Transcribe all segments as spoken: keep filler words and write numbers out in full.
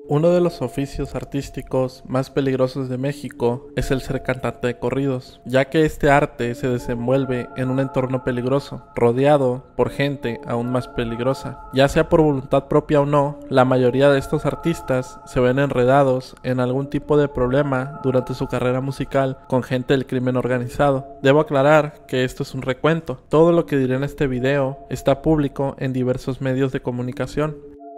Uno de los oficios artísticos más peligrosos de México es el ser cantante de corridos, ya que este arte se desenvuelve en un entorno peligroso, rodeado por gente aún más peligrosa. Ya sea por voluntad propia o no, la mayoría de estos artistas se ven enredados en algún tipo de problema durante su carrera musical con gente del crimen organizado. Debo aclarar que esto es un recuento. Todo lo que diré en este video está público en diversos medios de comunicación.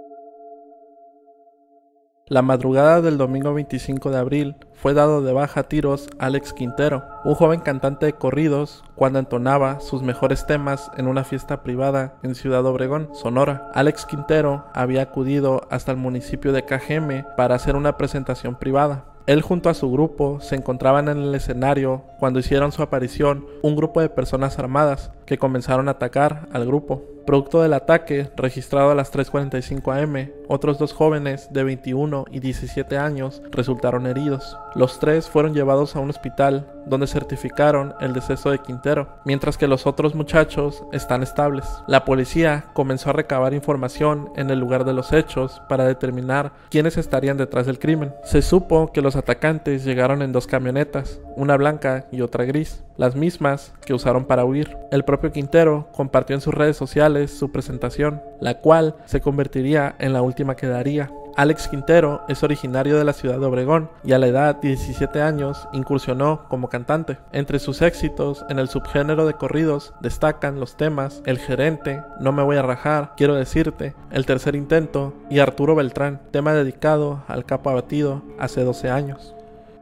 La madrugada del domingo veinticinco de abril fue dado de baja a tiros Alex Quintero, un joven cantante de corridos, cuando entonaba sus mejores temas en una fiesta privada en Ciudad Obregón, Sonora. Alex Quintero había acudido hasta el municipio de Cajeme para hacer una presentación privada. Él junto a su grupo se encontraban en el escenario cuando hicieron su aparición un grupo de personas armadas que comenzaron a atacar al grupo. Producto del ataque, registrado a las tres cuarenta y cinco a eme, otros dos jóvenes de veintiuno y diecisiete años resultaron heridos. Los tres fueron llevados a un hospital donde certificaron el deceso de Quintero, mientras que los otros muchachos están estables. La policía comenzó a recabar información en el lugar de los hechos para determinar quiénes estarían detrás del crimen. Se supo que los atacantes llegaron en dos camionetas, una blanca y otra gris, las mismas que usaron para huir. El propio Quintero compartió en sus redes sociales su presentación, la cual se convertiría en la última que daría. Alex Quintero es originario de la ciudad de Obregón y a la edad de diecisiete años incursionó como cantante. Entre sus éxitos en el subgénero de corridos destacan los temas El Gerente, No me voy a rajar, Quiero decirte, El tercer intento y Arturo Beltrán, tema dedicado al capo abatido hace doce años.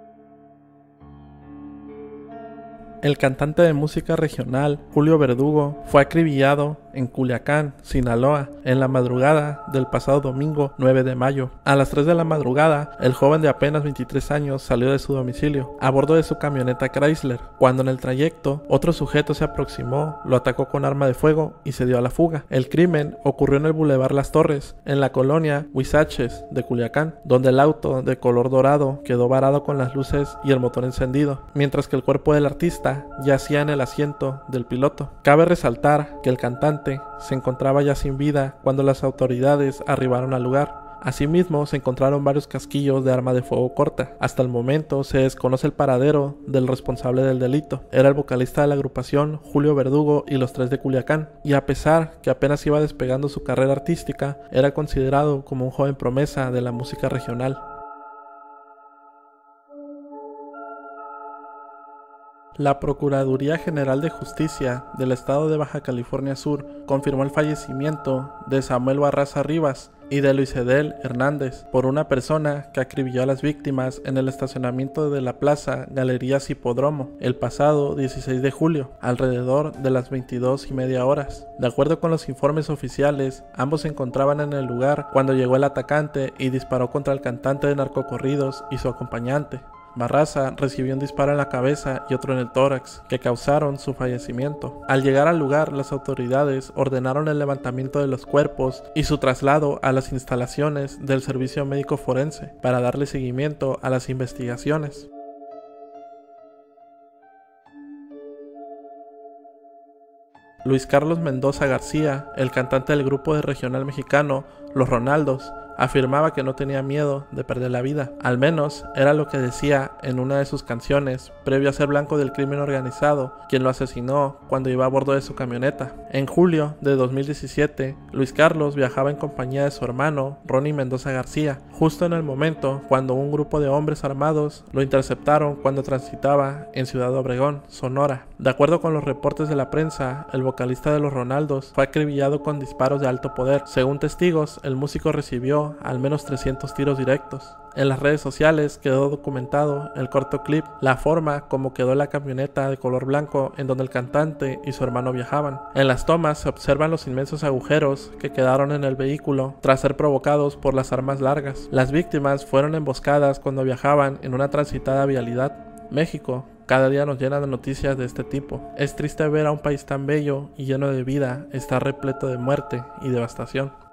El cantante de música regional Julio Verdugo fue acribillado en Culiacán, Sinaloa, en la madrugada del pasado domingo nueve de mayo. A las tres de la madrugada, el joven de apenas veintitrés años salió de su domicilio, a bordo de su camioneta Chrysler, cuando en el trayecto otro sujeto se aproximó, lo atacó con arma de fuego y se dio a la fuga. El crimen ocurrió en el Boulevard Las Torres, en la colonia Huizaches de Culiacán, donde el auto de color dorado quedó varado con las luces y el motor encendido, mientras que el cuerpo del artista yacía en el asiento del piloto. Cabe resaltar que el cantante se encontraba ya sin vida cuando las autoridades arribaron al lugar. Asimismo, se encontraron varios casquillos de arma de fuego corta. Hasta el momento se desconoce el paradero del responsable del delito. Era el vocalista de la agrupación Julio Verdugo y los Tres de Culiacán, y a pesar que apenas iba despegando su carrera artística, era considerado como un joven promesa de la música regional. La Procuraduría General de Justicia del Estado de Baja California Sur confirmó el fallecimiento de Samuel Barraza Rivas y de Luis Edel Hernández por una persona que acribilló a las víctimas en el estacionamiento de la Plaza Galerías Hipódromo el pasado dieciséis de julio, alrededor de las veintidós y media horas. De acuerdo con los informes oficiales, ambos se encontraban en el lugar cuando llegó el atacante y disparó contra el cantante de narcocorridos y su acompañante. Barraza recibió un disparo en la cabeza y otro en el tórax, que causaron su fallecimiento. Al llegar al lugar, las autoridades ordenaron el levantamiento de los cuerpos y su traslado a las instalaciones del Servicio Médico Forense para darle seguimiento a las investigaciones. Luis Carlos Mendoza García, el cantante del grupo de regional mexicano Los Ronaldos, afirmaba que no tenía miedo de perder la vida. Al menos era lo que decía en una de sus canciones, previo a ser blanco del crimen organizado, quien lo asesinó cuando iba a bordo de su camioneta. En julio de dos mil diecisiete, Luis Carlos viajaba en compañía de su hermano, Ronnie Mendoza García, justo en el momento cuando un grupo de hombres armados lo interceptaron cuando transitaba en Ciudad Obregón, Sonora. De acuerdo con los reportes de la prensa, el vocalista de Los Ronaldos fue acribillado con disparos de alto poder. Según testigos, el músico recibió al menos trescientos tiros directos. En las redes sociales quedó documentado el corto clip, la forma como quedó la camioneta de color blanco en donde el cantante y su hermano viajaban. En las tomas se observan los inmensos agujeros que quedaron en el vehículo tras ser provocados por las armas largas. Las víctimas fueron emboscadas cuando viajaban en una transitada vialidad. México cada día nos llena de noticias de este tipo. Es triste ver a un país tan bello y lleno de vida estar repleto de muerte y devastación.